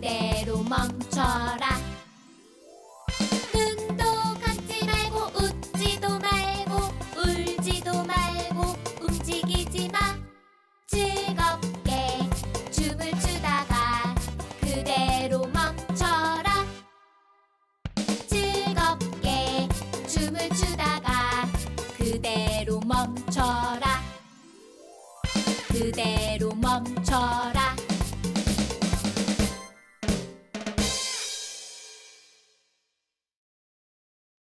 그대로 멈춰라. 눈도 감지 말고 웃지도 말고 울지도 말고 움직이지 마. 즐겁게 춤을 추다가 그대로 멈춰라. 즐겁게 춤을 추다가 그대로 멈춰라. 그대로 멈춰라.